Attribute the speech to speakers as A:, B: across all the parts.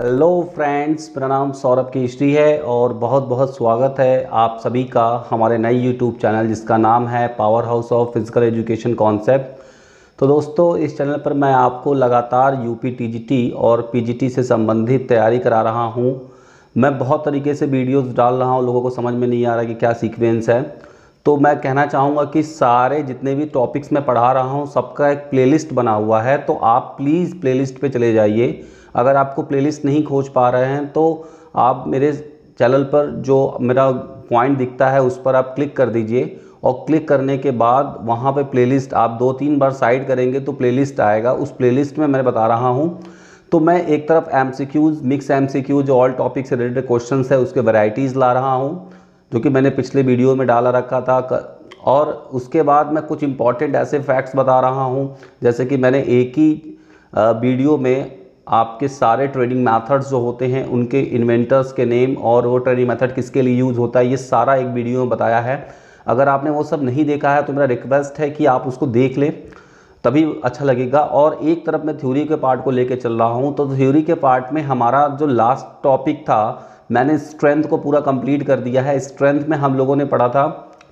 A: Hello friends, मेरा नाम सौरभ केशरी है और बहुत बहुत स्वागत है आप सभी का हमारे नए यूट्यूब चैनल जिसका नाम है power house of physical education concept. तो दोस्तों, इस चैनल पर मैं आपको लगातार यूपी टीजीटी और पीजीटी से संबंधित तैयारी करा रहा हूं। मैं बहुत तरीके से वीडियोस डाल रहा हूं, लोगों को समझ में नहीं आ रहा कि क्या सीक्वेंस है। तो मैं कहना चाहूँगा कि सारे जितने भी टॉपिक्स मैं पढ़ा रहा हूँ सबका एक प्लेलिस्ट बना हुआ है, तो आप प्लीज़ प्लेलिस्ट पे चले जाइए। अगर आपको प्लेलिस्ट नहीं खोज पा रहे हैं तो आप मेरे चैनल पर जो मेरा पॉइंट दिखता है उस पर आप क्लिक कर दीजिए और क्लिक करने के बाद वहाँ पे प्लेलिस्ट आप 2-3 बार साइड करेंगे तो प्लेलिस्ट आएगा। उस प्लेलिस्ट में मैं बता रहा हूँ। तो मैं एक तरफ एमसीक्यूज़, मिक्स एमसीक्यूज़ जो ऑल टॉपिक से रिलेटेड क्वेश्चन है उसके वैरायटीज़ ला रहा हूँ जो कि मैंने पिछले वीडियो में डाला रखा था। और उसके बाद मैं कुछ इंपॉर्टेंट ऐसे फैक्ट्स बता रहा हूँ, जैसे कि मैंने एक ही वीडियो में आपके सारे ट्रेडिंग मेथड्स जो होते हैं उनके इन्वेंटर्स के नेम और वो ट्रेडिंग मेथड किसके लिए यूज़ होता है ये सारा एक वीडियो में बताया है। अगर आपने वो सब नहीं देखा है तो मेरा रिक्वेस्ट है कि आप उसको देख लें, तभी अच्छा लगेगा। और एक तरफ मैं थ्योरी के पार्ट को लेकर चल रहा हूँ। तो थ्योरी के पार्ट में हमारा जो लास्ट टॉपिक था, मैंने स्ट्रेंथ को पूरा कंप्लीट कर दिया है। स्ट्रेंथ में हम लोगों ने पढ़ा था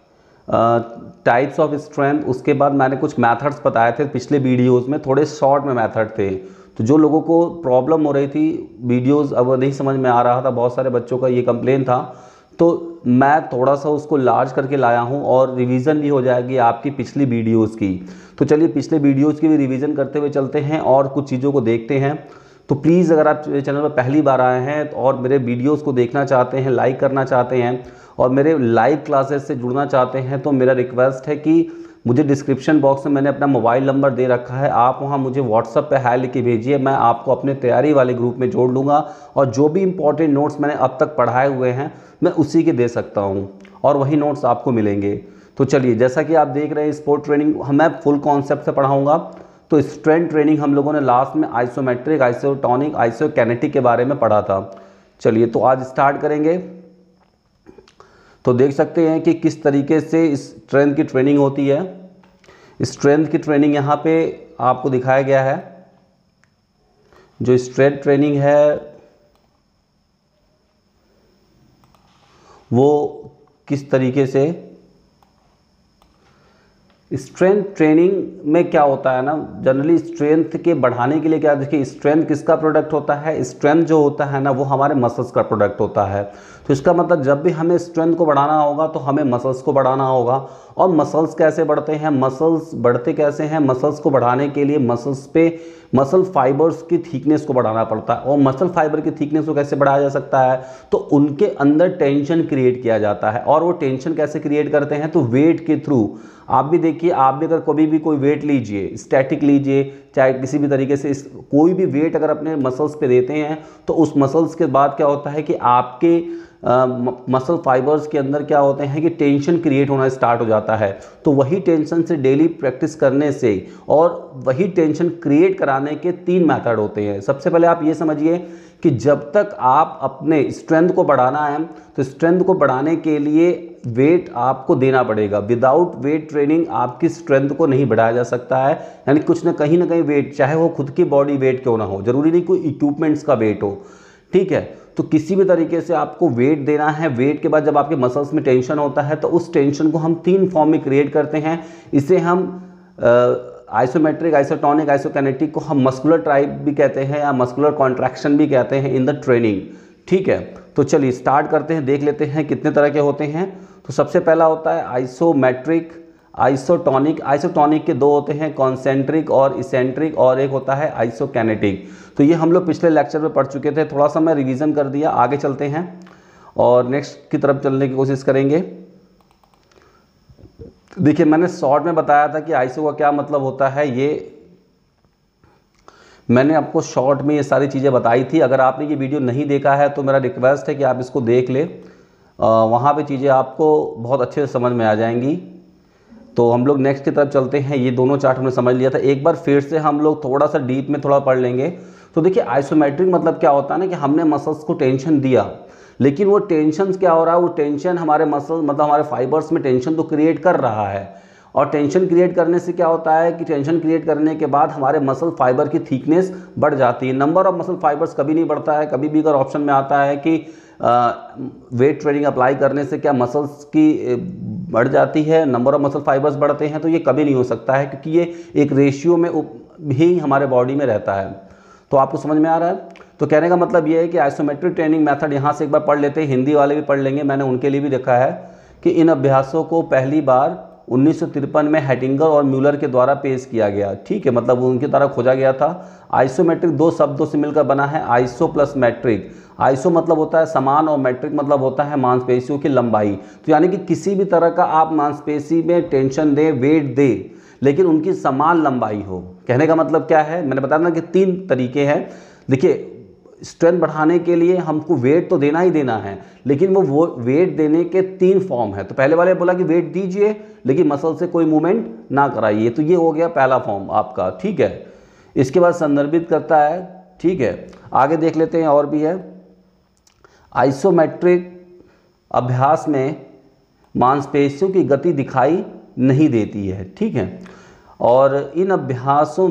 A: टाइप्स ऑफ स्ट्रेंथ। उसके बाद मैंने कुछ मेथड्स बताए थे पिछले वीडियोस में, थोड़े शॉर्ट में मेथड थे। तो जो लोगों को प्रॉब्लम हो रही थी, वीडियोस अब नहीं समझ में आ रहा था, बहुत सारे बच्चों का ये कंप्लेन था, तो मैं थोड़ा सा उसको लार्ज करके लाया हूँ और रिवीजन भी हो जाएगी आपकी पिछली वीडियोस की। तो चलिए पिछले वीडियोस की भी रिवीजन करते हुए चलते हैं और कुछ चीज़ों को देखते हैं। तो प्लीज़ अगर आप मेरे चैनल पर पहली बार आए हैं और मेरे वीडियोस को देखना चाहते हैं, लाइक करना चाहते हैं और मेरे लाइव क्लासेस से जुड़ना चाहते हैं, तो मेरा रिक्वेस्ट है कि मुझे डिस्क्रिप्शन बॉक्स में मैंने अपना मोबाइल नंबर दे रखा है, आप वहां मुझे व्हाट्सएप पे हाय लिख के भेजिए। मैं आपको अपने तैयारी वाले ग्रुप में जोड़ लूँगा और जो भी इंपॉर्टेंट नोट्स मैंने अब तक पढ़ाए हुए हैं मैं उसी के दे सकता हूँ और वही नोट्स आपको मिलेंगे। तो चलिए, जैसा कि आप देख रहे हैं स्पोर्ट ट्रेनिंग मैं फुल कॉन्सेप्ट से पढ़ाऊँगा। तो स्ट्रेंथ ट्रेनिंग हम लोगों ने लास्ट में आइसोमेट्रिक, आइसोटोनिक, आइसोकिनेटिक के बारे में पढ़ा था। चलिए तो आज स्टार्ट करेंगे। तो देख सकते हैं कि किस तरीके से स्ट्रेंथ की ट्रेनिंग होती है। स्ट्रेंथ की ट्रेनिंग यहाँ पे आपको दिखाया गया है। जो स्ट्रेंथ ट्रेनिंग है वो किस तरीके से, स्ट्रेंथ ट्रेनिंग में क्या होता है ना, जनरली स्ट्रेंथ के बढ़ाने के लिए क्या, देखिए स्ट्रेंथ किसका प्रोडक्ट होता है, स्ट्रेंथ जो होता है ना वो हमारे मसल्स का प्रोडक्ट होता है। तो इसका मतलब जब भी हमें स्ट्रेंथ को बढ़ाना होगा तो हमें मसल्स को बढ़ाना होगा। और मसल्स कैसे बढ़ते हैं, मसल्स बढ़ते कैसे हैं, मसल्स को बढ़ाने के लिए मसल्स पे मसल फाइबर्स की थिकनेस को बढ़ाना पड़ता है। और मसल फाइबर की थिकनेस को कैसे बढ़ाया जा सकता है, तो उनके अंदर टेंशन क्रिएट किया जाता है। और वो टेंशन कैसे क्रिएट करते हैं, तो वेट के थ्रू। आप भी देखिए, आप भी अगर कभी भी कोई वेट लीजिए, स्टैटिक लीजिए, चाहे किसी भी तरीके से कोई भी वेट अगर अपने मसल्स पे देते हैं तो उस मसल्स के बाद क्या होता है कि आपके मसल फाइबर्स के अंदर क्या होते हैं कि टेंशन क्रिएट होना स्टार्ट हो जाता है। तो वही टेंशन से डेली प्रैक्टिस करने से और वही टेंशन क्रिएट कराने के 3 मेथड होते हैं। सबसे पहले आप ये समझिए कि जब तक आप अपने स्ट्रेंथ को बढ़ाना है तो स्ट्रेंथ को बढ़ाने के लिए वेट आपको देना पड़ेगा। विदाउट वेट ट्रेनिंग आपकी स्ट्रेंथ को नहीं बढ़ाया जा सकता है। यानी कुछ ना कहीं वेट, चाहे वो खुद की बॉडी वेट क्यों ना हो, जरूरी नहीं कोई इक्विपमेंट्स का वेट हो, ठीक है। तो किसी भी तरीके से आपको वेट देना है। वेट के बाद जब आपके मसल्स में टेंशन होता है तो उस टेंशन को हम 3 फॉर्म में क्रिएट करते हैं। इसे हम आइसोमेट्रिक, आइसोटोनिक, आइसोकिनेटिक को हम मस्कुलर टाइप भी कहते हैं या मस्कुलर कॉन्ट्रैक्शन भी कहते हैं इन द ट्रेनिंग, ठीक है। तो चलिए स्टार्ट करते हैं, देख लेते हैं कितने तरह के होते हैं। तो सबसे पहला होता है आइसोमेट्रिक, आइसोटोनिक। आइसोटोनिक के 2 होते हैं, कॉन्सेंट्रिक और इसेंट्रिक, और एक होता है आइसोकिनेटिक। तो ये हम लोग पिछले लेक्चर में पढ़ चुके थे, थोड़ा सा मैं रिवीजन कर दिया। आगे चलते हैं और नेक्स्ट की तरफ चलने की कोशिश करेंगे। देखिए मैंने शॉर्ट में बताया था कि आइसो का क्या मतलब होता है, ये मैंने आपको शॉर्ट में ये सारी चीज़ें बताई थी। अगर आपने ये वीडियो नहीं देखा है तो मेरा रिक्वेस्ट है कि आप इसको देख लें, वहाँ पे चीज़ें आपको बहुत अच्छे से समझ में आ जाएंगी। तो हम लोग नेक्स्ट की तरफ चलते हैं। ये दोनों चार्ट हमने समझ लिया था, एक बार फिर से हम लोग थोड़ा सा डीप में थोड़ा पढ़ लेंगे। तो देखिए आइसोमेट्रिक मतलब क्या होता है ना कि हमने मसल्स को टेंशन दिया, लेकिन वो टेंशन क्या हो रहा है, वो टेंशन हमारे मसल मतलब हमारे फाइबर्स में टेंशन तो क्रिएट कर रहा है और टेंशन क्रिएट करने से क्या होता है कि टेंशन क्रिएट करने के बाद हमारे मसल फाइबर की थिकनेस बढ़ जाती है। नंबर ऑफ मसल फाइबर्स कभी नहीं बढ़ता है। कभी भी अगर ऑप्शन में आता है कि वेट ट्रेनिंग अप्लाई करने से क्या मसल्स की बढ़ जाती है, नंबर ऑफ मसल फाइबर्स बढ़ते हैं, तो ये कभी नहीं हो सकता है, क्योंकि ये एक रेशियो में भी हमारे बॉडी में रहता है। तो आपको समझ में आ रहा है? तो कहने का मतलब ये है कि आइसोमेट्रिक ट्रेनिंग मेथड यहाँ से एक बार पढ़ लेते हैं, हिंदी वाले भी पढ़ लेंगे, मैंने उनके लिए भी देखा है कि इन अभ्यासों को पहली बार 1953 में हैटिंगर और म्यूलर के द्वारा पेश किया गया। ठीक है, मतलब उनके द्वारा खोजा गया था। आइसोमेट्रिक दो शब्दों से मिलकर बना है, आइसो प्लस मैट्रिक। आइसो मतलब होता है समान और मैट्रिक मतलब होता है मांसपेशियों की लंबाई। तो यानी कि किसी भी तरह का आप मांसपेशी में टेंशन दें, वेट दे, लेकिन उनकी समान लंबाई हो। कहने का मतलब क्या है, मैंने बताया ना कि 3 तरीके हैं। देखिए, स्ट्रेंथ बढ़ाने के लिए हमको वेट तो देना ही देना है, लेकिन वो वेट देने के 3 फॉर्म है। तो पहले वाले बोला कि वेट दीजिए लेकिन मसल से कोई मूवमेंट ना कराइए, तो ये हो गया पहला फॉर्म आपका। ठीक है, इसके बाद संदर्भित करता है। ठीक है, आगे देख लेते हैं, और भी है। आइसोमेट्रिक अभ्यास में मांसपेशियों की गति दिखाई नहीं देती है। ठीक है, और इन अभ्यासों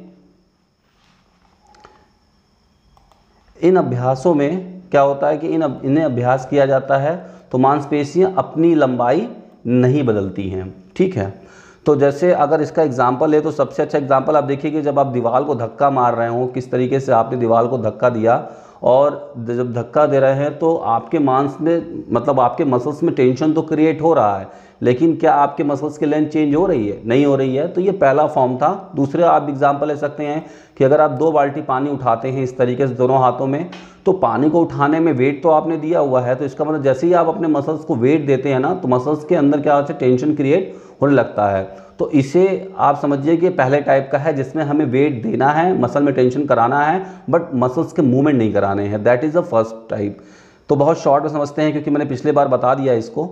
A: में क्या होता है कि इन्हें अभ्यास किया जाता है तो मांसपेशियां अपनी लंबाई नहीं बदलती हैं। ठीक है, तो जैसे अगर इसका एग्जांपल है तो सबसे अच्छा एग्जांपल आप देखिए कि जब आप दीवार को धक्का मार रहे हो, किस तरीके से आपने दीवार को धक्का दिया, और जब धक्का दे रहे हैं तो आपके मांस में, मतलब आपके मसल्स में टेंशन तो क्रिएट हो रहा है, लेकिन क्या आपके मसल्स की लेंथ चेंज हो रही है? नहीं हो रही है। तो ये पहला फॉर्म था। दूसरे आप एग्जांपल ले सकते हैं कि अगर आप 2 बाल्टी पानी उठाते हैं इस तरीके से दोनों हाथों में, तो पानी को उठाने में वेट तो आपने दिया हुआ है, तो इसका मतलब जैसे ही आप अपने मसल्स को वेट देते हैं ना, तो मसल्स के अंदर क्या होता है, टेंशन क्रिएट होने लगता है। तो इसे आप समझिए कि पहले टाइप का है जिसमें हमें वेट देना है, मसल में टेंशन कराना है, बट मसल्स के मूवमेंट नहीं कराने हैं। That is the first type. तो बहुत शॉर्ट में समझते हैं, क्योंकि मैंने पिछले बार बता दिया इसको।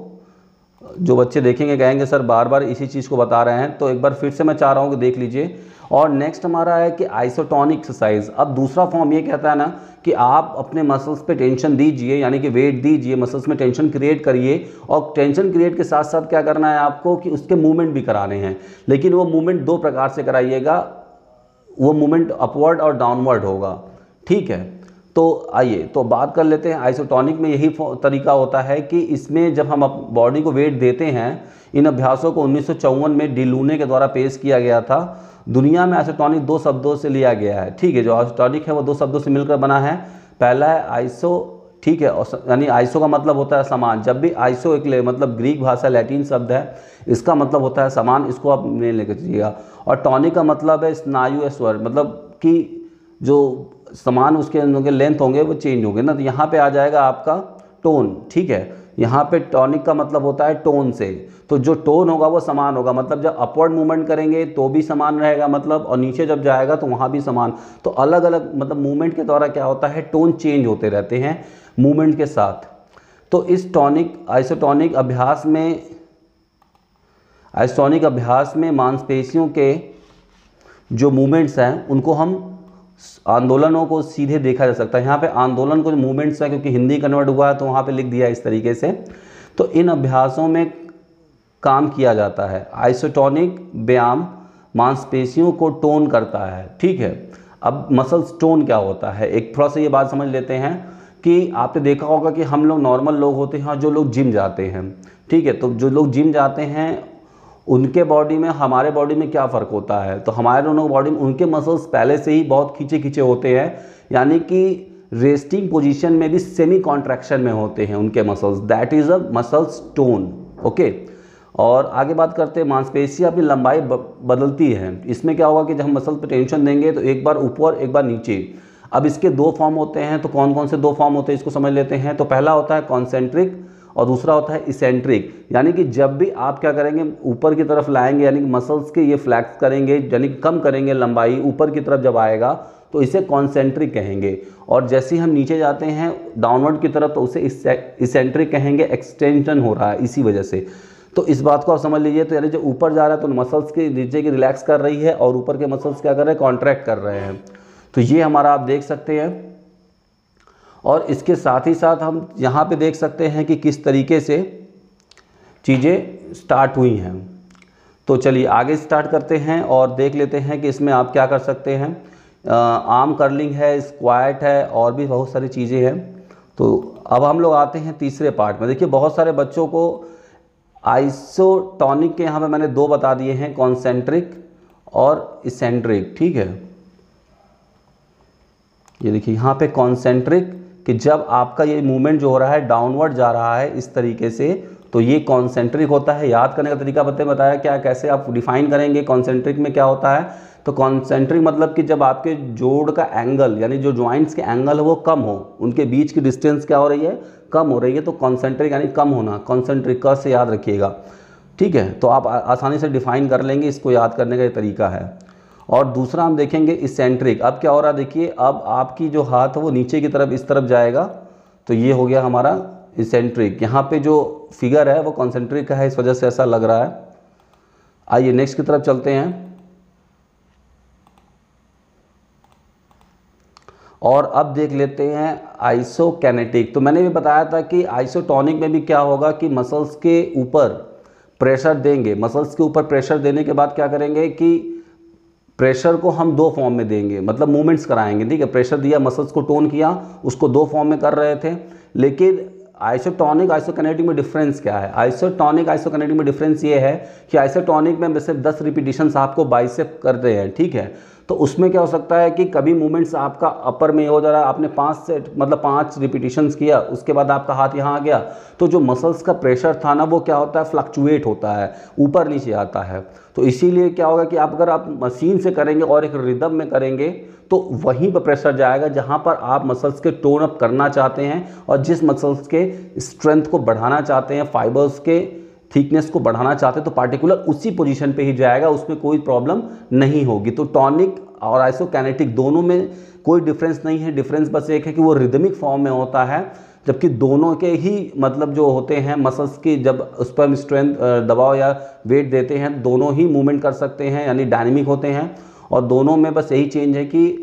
A: जो बच्चे देखेंगे कहेंगे सर बार बार इसी चीज़ को बता रहे हैं, तो एक बार फिर से मैं चाह रहा हूँ कि देख लीजिए। और नेक्स्ट हमारा है कि आइसोटोनिक एक्सरसाइज। अब दूसरा फॉर्म ये कहता है ना कि आप अपने मसल्स पे टेंशन दीजिए, यानी कि वेट दीजिए, मसल्स में टेंशन क्रिएट करिए, और टेंशन क्रिएट के साथ साथ क्या करना है आपको कि उसके मूवमेंट भी कराने हैं। लेकिन वो मूवमेंट 2 प्रकार से कराइएगा, वो मूवमेंट अपवर्ड और डाउनवर्ड होगा। ठीक है, तो आइए तो बात कर लेते हैं। आइसोटोनिक में यही तरीका होता है कि इसमें जब हम बॉडी को वेट देते हैं, इन अभ्यासों को 1954 में डी लूने के द्वारा पेश किया गया था। दुनिया में आइसोटोनिक 2 शब्दों से लिया गया है। ठीक है, जो आइसोटोनिक है वो 2 शब्दों से मिलकर बना है। पहला है आइसो, ठीक है, यानी आइसो का मतलब होता है समान। जब भी आइसो एक मतलब ग्रीक भाषा लैटिन शब्द है, इसका मतलब होता है समान, इसको आप मेन लेकर चलिएगा। और टॉनिक का मतलब है स्नायु स्वर, मतलब कि जो समान उसके अंदर के लेंथ होंगे वो चेंज होंगे ना। तो यहाँ पे आ जाएगा आपका टोन। ठीक है, यहाँ पे टॉनिक का मतलब होता है टोन से, तो जो टोन होगा वो समान होगा, मतलब जब अपवर्ड मूवमेंट करेंगे तो भी समान रहेगा, मतलब, और नीचे जब जाएगा तो वहाँ भी समान। तो अलग अलग मतलब मूवमेंट के द्वारा क्या होता है, टोन चेंज होते रहते हैं मूवमेंट के साथ। तो इस आइसोटोनिक अभ्यास में मांसपेशियों के जो मूवमेंट्स हैं उनको हम आंदोलनों को सीधे देखा जा सकता है। यहाँ पे आंदोलन को जो मूवमेंट्स है, क्योंकि हिंदी कन्वर्ट हुआ है तो वहाँ पे लिख दिया इस तरीके से। तो इन अभ्यासों में काम किया जाता है। आइसोटोनिक व्यायाम मांसपेशियों को टोन करता है। ठीक है, अब मसल्स टोन क्या होता है, एक थोड़ा सा ये बात समझ लेते हैं कि आपने देखा होगा कि हम लोग नॉर्मल लोग होते हैं, जो लोग जिम जाते हैं। ठीक है, तो जो लोग जिम जाते हैं उनके बॉडी में हमारे बॉडी में क्या फ़र्क होता है, तो हमारे दोनों बॉडी में उनके मसल्स पहले से ही बहुत खींचे खींचे होते हैं, यानी कि रेस्टिंग पोजीशन में भी सेमी कॉन्ट्रैक्शन में होते हैं उनके muscles. That is a muscles tone. Okay, और आगे बात करते हैं। मांसपेशियाँ अपनी लंबाई बदलती है। इसमें क्या होगा कि जब हम मसल पर टेंशन देंगे तो एक बार ऊपर एक बार नीचे। अब इसके 2 फॉर्म होते हैं, तो कौन कौन से 2 फॉर्म होते हैं इसको समझ लेते हैं। तो पहला होता है कॉन्सेंट्रिक और दूसरा होता है इसेंट्रिक। यानी कि जब भी आप क्या करेंगे, ऊपर की तरफ लाएंगे, यानी कि मसल्स के ये फ्लैक्स करेंगे, यानी कि कम करेंगे लंबाई, ऊपर की तरफ जब आएगा तो इसे कॉन्सेंट्रिक कहेंगे। और जैसे ही हम नीचे जाते हैं डाउनवर्ड की तरफ तो उसे इसेंट्रिक कहेंगे, एक्सटेंशन हो रहा है इसी वजह से। तो इस बात को आप समझ लीजिए। तो यानी जब ऊपर जा रहा है तो मसल्स के नीचे की रिलैक्स कर रही है और ऊपर के मसल्स क्या कर रहे हैं, कॉन्ट्रैक्ट कर रहे हैं। तो ये हमारा आप देख सकते हैं। और इसके साथ ही साथ हम यहाँ पे देख सकते हैं कि किस तरीके से चीज़ें स्टार्ट हुई हैं। तो चलिए आगे स्टार्ट करते हैं और देख लेते हैं कि इसमें आप क्या कर सकते हैं। आर्म कर्लिंग है, स्क्वाट है और भी बहुत सारी चीज़ें हैं। तो अब हम लोग आते हैं तीसरे पार्ट में। देखिए बहुत सारे बच्चों को आइसोटोनिक के यहाँ पे मैंने दो बता दिए हैं, कॉन्सेंट्रिक और इसेंट्रिक। ठीक है, ये देखिए यहाँ पे कॉन्सेंट्रिक कि जब आपका ये मूवमेंट जो हो रहा है डाउनवर्ड जा रहा है इस तरीके से, तो ये कॉन्सेंट्रिक होता है। याद करने का तरीका बताया क्या, कैसे आप डिफाइन करेंगे कॉन्सेंट्रिक में क्या होता है। तो कॉन्सेंट्रिक मतलब कि जब आपके जोड़ का एंगल यानी जो जॉइंट्स के एंगल है वो कम हो, उनके बीच की डिस्टेंस क्या हो रही है, कम हो रही है, तो कॉन्सेंट्रिक यानी कम होना, कॉन्सेंट्रिक का से याद रखिएगा। ठीक है, तो आप आसानी से डिफाइन कर लेंगे, इसको याद करने का ये तरीका है। और दूसरा हम देखेंगे इसेंट्रिक। अब क्या हो रहा है देखिए, अब आपकी जो हाथ है वो नीचे की तरफ इस तरफ जाएगा, तो ये हो गया हमारा इसेंट्रिक। यहाँ पे जो फिगर है वो कॉन्सेंट्रिक का है, इस वजह से ऐसा लग रहा है। आइए नेक्स्ट की तरफ चलते हैं और अब देख लेते हैं आइसोकिनेटिक। तो मैंने भी बताया था कि आइसोटोनिक में भी क्या होगा कि मसल्स के ऊपर प्रेशर देंगे, मसल्स के ऊपर प्रेशर देने के बाद क्या करेंगे कि प्रेशर को हम दो फॉर्म में देंगे, मतलब मूवमेंट्स कराएंगे। ठीक है, प्रेशर दिया, मसल्स को टोन किया, उसको दो फॉर्म में कर रहे थे। लेकिन आइसोटोनिक आइसोकिनेटिक में डिफरेंस क्या है? आइसोटोनिक आइसोकिनेटिक में डिफरेंस ये है कि आइसोटोनिक में सिर्फ 10 रिपीटिशंस आपको बाइसेप कर रहे हैं। ठीक है, तो उसमें क्या हो सकता है कि कभी मूवमेंट्स आपका अपर में हो जा रहा है, आपने 5 सेट मतलब 5 रिपीटिशंस किया, उसके बाद आपका हाथ यहाँ आ गया, तो जो मसल्स का प्रेशर था ना वो क्या होता है, फ्लक्चुएट होता है, ऊपर नीचे आता है। तो इसीलिए क्या होगा कि अगर आप मशीन से करेंगे और एक रिदम में करेंगे तो वहीं पर प्रेशर जाएगा जहां पर आप मसल्स के टोन अप करना चाहते हैं और जिस मसल्स के स्ट्रेंथ को बढ़ाना चाहते हैं, फाइबर्स के थिकनेस को बढ़ाना चाहते हैं, तो पार्टिकुलर उसी पोजीशन पे ही जाएगा, उसमें कोई प्रॉब्लम नहीं होगी। तो टॉनिक और आइसोकिनेटिक दोनों में कोई डिफरेंस नहीं है। डिफरेंस बस एक है कि वो रिदमिक फॉर्म में होता है, जबकि दोनों के ही मतलब जो होते हैं मसल्स की, जब उस पर हम स्ट्रेंथ दबाव या वेट देते हैं दोनों ही मूवमेंट कर सकते हैं, यानी डायनेमिक होते हैं। और दोनों में बस यही चेंज है कि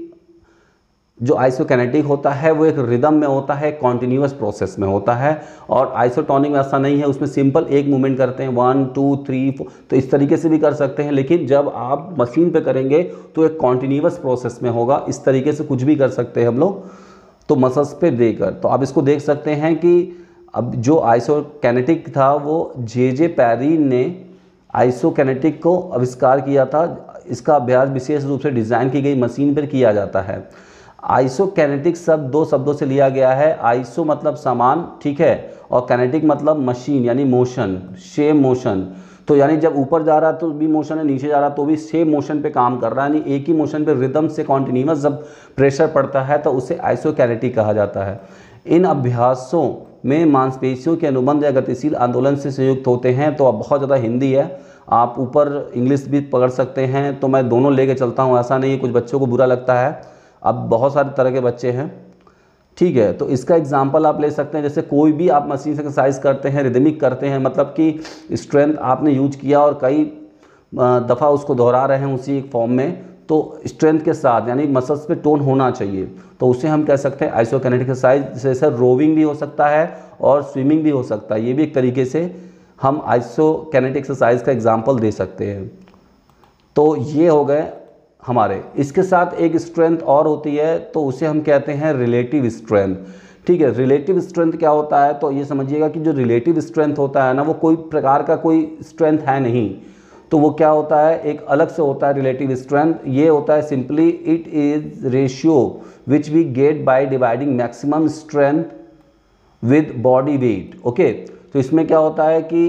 A: जो आइसोकिनेटिक होता है वो एक रिदम में होता है, कॉन्टिन्यूअस प्रोसेस में होता है, और आइसोटोनिक में ऐसा नहीं है, उसमें सिंपल एक मूवमेंट करते हैं 1 2 3 4, तो इस तरीके से भी कर सकते हैं। लेकिन जब आप मशीन पे करेंगे तो एक कॉन्टिन्यूअस प्रोसेस में होगा, इस तरीके से कुछ भी कर सकते हैं हम लोग, तो मसल्स पे देकर। तो आप इसको देख सकते हैं कि अब जो आइसोकिनेटिक था वो जे पैरीन ने आइसोकिनेटिक को आविष्कार किया था। इसका अभ्यास विशेष रूप से डिज़ाइन की गई मशीन पर किया जाता है। आइसोकिनेटिक शब्द दो शब्दों से लिया गया है। आइसो मतलब समान, ठीक है, और किनेटिक मतलब मशीन यानी मोशन, सेम मोशन। तो यानी जब ऊपर जा रहा है तो भी मोशन है, नीचे जा रहा है तो भी सेम मोशन पे काम कर रहा है, यानी एक ही मोशन पे रिदम से कॉन्टिन्यूअस जब प्रेशर पड़ता है तो उसे आइसोकिनेटिक कहा जाता है। इन अभ्यासों में मांसपेशियों के अनुबंध या गतिशील आंदोलन से संयुक्त होते हैं। तो अब बहुत ज़्यादा हिंदी है, आप ऊपर इंग्लिश भी पकड़ सकते हैं, तो मैं दोनों लेके चलता हूँ, ऐसा नहीं है कुछ बच्चों को बुरा लगता है, अब बहुत सारे तरह के बच्चे हैं। ठीक है, तो इसका एग्जांपल आप ले सकते हैं, जैसे कोई भी आप मशीन से एक्सरसाइज करते हैं, रिदमिक करते हैं, मतलब कि स्ट्रेंथ आपने यूज किया और कई दफ़ा उसको दोहरा रहे हैं उसी एक फॉर्म में, तो स्ट्रेंथ के साथ यानी मसल्स पे टोन होना चाहिए, तो उसे हम कह सकते हैं आइसोकिनेटिक एक्सरसाइज। जैसे रोविंग भी हो सकता है और स्विमिंग भी हो सकता है, ये भी एक तरीके से हम आइसोकिनेटिक एक्सरसाइज का एग्जाम्पल दे सकते हैं। तो ये हो गए हमारे। इसके साथ एक स्ट्रेंथ और होती है, तो उसे हम कहते हैं रिलेटिव स्ट्रेंथ। ठीक है, रिलेटिव स्ट्रेंथ क्या होता है, तो ये समझिएगा कि जो रिलेटिव स्ट्रेंथ होता है ना वो कोई प्रकार का कोई स्ट्रेंथ है नहीं, तो वो क्या होता है, एक अलग से होता है रिलेटिव स्ट्रेंथ। ये होता है simply it is ratio which we get by dividing maximum strength with body weight. Okay, तो इसमें क्या होता है कि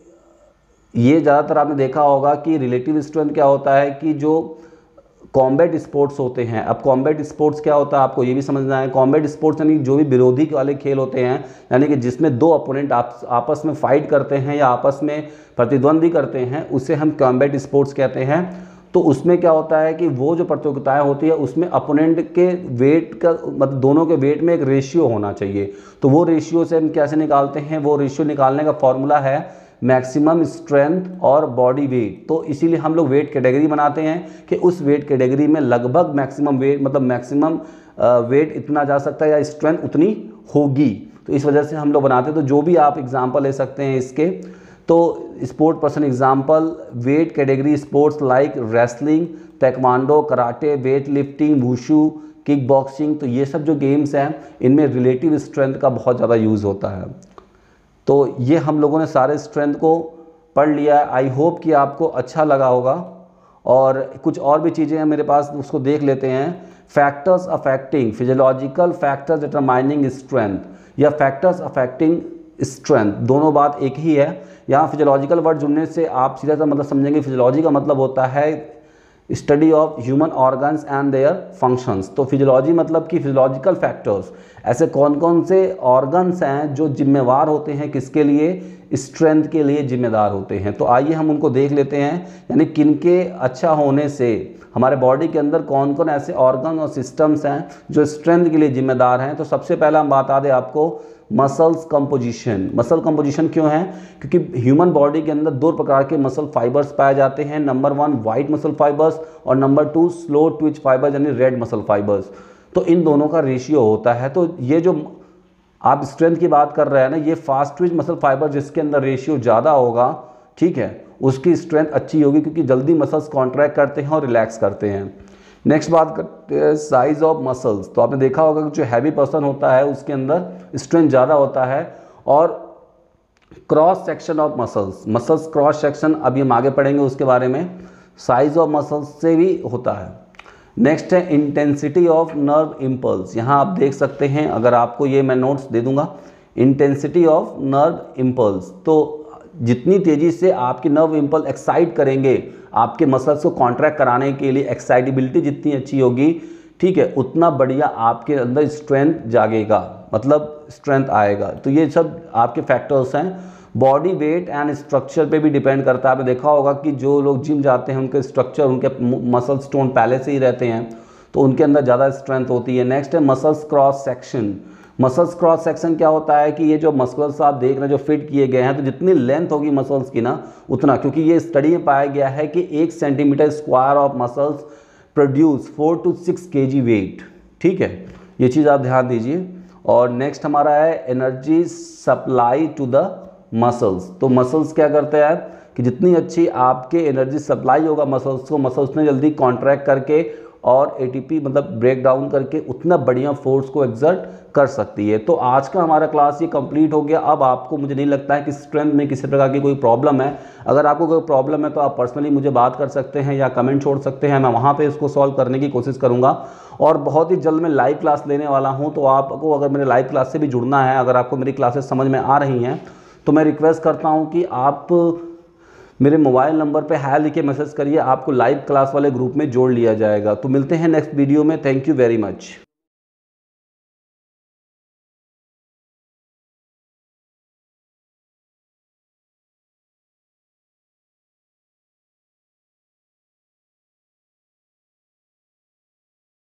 A: ये ज़्यादातर आपने देखा होगा कि रिलेटिव स्ट्रेंथ क्या होता है कि जो कॉम्बैट स्पोर्ट्स होते हैं। अब कॉम्बैट स्पोर्ट्स क्या होता है आपको ये भी समझना है। कॉम्बैट स्पोर्ट्स यानी जो भी विरोधी वाले खेल होते हैं, यानी कि जिसमें दो अपोनेंट आपस में फाइट करते हैं या आपस में प्रतिद्वंदी करते हैं, उसे हम कॉम्बैट स्पोर्ट्स कहते हैं। तो उसमें क्या होता है कि वो जो प्रतियोगिताएं होती है उसमें अपोनेंट के वेट का मतलब दोनों के वेट में एक रेशियो होना चाहिए। तो वो रेशियो से हम कैसे निकालते हैं, वो रेशियो निकालने का फॉर्मूला है मैक्सिमम स्ट्रेंथ और बॉडी वेट। तो इसीलिए हम लोग वेट कैटेगरी बनाते हैं कि उस वेट कैटेगरी में लगभग मैक्सिमम वेट मतलब मैक्सिमम वेट इतना जा सकता है या स्ट्रेंथ उतनी होगी, तो इस वजह से हम लोग बनाते हैं। तो जो भी आप एग्जांपल ले सकते हैं इसके, तो sport person example, weight category sports like wrestling, taekwondo, karate, weight lifting, wushu, kick boxing. तो ये सब जो गेम्स हैं इनमें रिलेटिव स्ट्रेंथ का बहुत ज़्यादा यूज़ होता है। तो ये हम लोगों ने सारे स्ट्रेंथ को पढ़ लिया है। आई होप कि आपको अच्छा लगा होगा। और कुछ और भी चीज़ें हैं मेरे पास, उसको देख लेते हैं। Factors affecting physiological factors determining strength या फैक्टर्स अफेक्टिंग स्ट्रेंथ, दोनों बात एक ही है। यहाँ फिजियोलॉजिकल वर्ड जुड़ने से आप सीधा सा मतलब समझेंगे, फिजियोलॉजी का मतलब होता है study of human organs and their functions. तो फिजियोलॉजी मतलब कि फिजियोलॉजिकल फैक्टर्स, ऐसे कौन कौन से ऑर्गन्स हैं जो जिम्मेवार होते हैं किसके लिए, स्ट्रेंथ के लिए जिम्मेदार होते हैं। तो आइए हम उनको देख लेते हैं, यानी किनके अच्छा होने से हमारे बॉडी के अंदर कौन कौन ऐसे ऑर्गन और सिस्टम्स हैं जो स्ट्रेंथ के लिए जिम्मेदार हैं। तो सबसे पहला हम बता दें आपको मसल्स कंपोजिशन। मसल कंपोजिशन क्यों है? क्योंकि ह्यूमन बॉडी के अंदर दो प्रकार के मसल फाइबर्स पाए जाते हैं। नंबर 1 वाइट मसल फाइबर्स और नंबर 2 स्लो ट्विच फाइबर्स यानी रेड मसल फाइबर्स। तो इन दोनों का रेशियो होता है। तो ये जो आप स्ट्रेंथ की बात कर रहे हैं ना, ये फास्ट ट्विच मसल फाइबर जिसके अंदर रेशियो ज़्यादा होगा, ठीक है, उसकी स्ट्रेंथ अच्छी होगी क्योंकि जल्दी मसल्स कॉन्ट्रैक्ट करते हैं और रिलैक्स करते हैं। नेक्स्ट बात करते हैं साइज ऑफ मसल्स। तो आपने देखा होगा कि जो हैवी पर्सन होता है उसके अंदर स्ट्रेंथ ज़्यादा होता है। और cross section of muscles, muscles cross section अभी हम आगे पढ़ेंगे उसके बारे में, साइज ऑफ मसल्स से भी होता है। नेक्स्ट है इंटेंसिटी ऑफ नर्व इम्पल्स। यहाँ आप देख सकते हैं, अगर आपको ये मैं नोट्स दे दूंगा, इंटेंसिटी ऑफ नर्व इम्पल्स। तो जितनी तेज़ी से आपकी नर्व इम्पल्स एक्साइट करेंगे आपके मसल्स को कॉन्ट्रैक्ट कराने के लिए, एक्साइटेबिलिटी जितनी अच्छी होगी, ठीक है, उतना बढ़िया आपके अंदर स्ट्रेंथ जागेगा, मतलब स्ट्रेंथ आएगा। तो ये सब आपके फैक्टर्स हैं। बॉडी वेट एंड स्ट्रक्चर पे भी डिपेंड करता है। आपने देखा होगा कि जो लोग जिम जाते हैं उनके स्ट्रक्चर, उनके मसल स्टोन पहले से ही रहते हैं तो उनके अंदर ज़्यादा स्ट्रेंथ होती है। नेक्स्ट है muscles cross section. Muscles cross section क्या होता है कि ये जो मसल्स आप देख रहे हैं जो फिट किए गए हैं, तो जितनी लेंथ होगी मसल्स की ना उतना, क्योंकि ये स्टडी में पाया गया है कि 1 centimetre square of muscles produce 4 to 6 kg weight. ठीक है, ये चीज़ आप ध्यान दीजिए। और नेक्स्ट हमारा है energy supply to the muscles. तो मसल्स क्या करते हैं कि जितनी अच्छी आपके एनर्जी सप्लाई होगा मसल्स को, मसल्स उतने जल्दी कॉन्ट्रैक्ट करके और एटीपी मतलब ब्रेक डाउन करके उतना बढ़िया फोर्स को एक्सर्ट कर सकती है। तो आज का हमारा क्लास ये कंप्लीट हो गया। अब आपको, मुझे नहीं लगता है कि स्ट्रेंथ में किसी प्रकार की कोई प्रॉब्लम है। अगर आपको कोई प्रॉब्लम है तो आप पर्सनली मुझे बात कर सकते हैं या कमेंट छोड़ सकते हैं, मैं वहाँ पे इसको सॉल्व करने की कोशिश करूँगा। और बहुत ही जल्द मैं लाइव क्लास लेने वाला हूँ, तो आपको अगर मेरे लाइव क्लास से भी जुड़ना है, अगर आपको मेरी क्लासेस समझ में आ रही हैं, तो मैं रिक्वेस्ट करता हूँ कि आप मेरे मोबाइल नंबर पे हाय लिख के मैसेज करिए, आपको लाइव क्लास वाले ग्रुप में जोड़ लिया जाएगा। तो मिलते हैं नेक्स्ट वीडियो में। Thank you very much.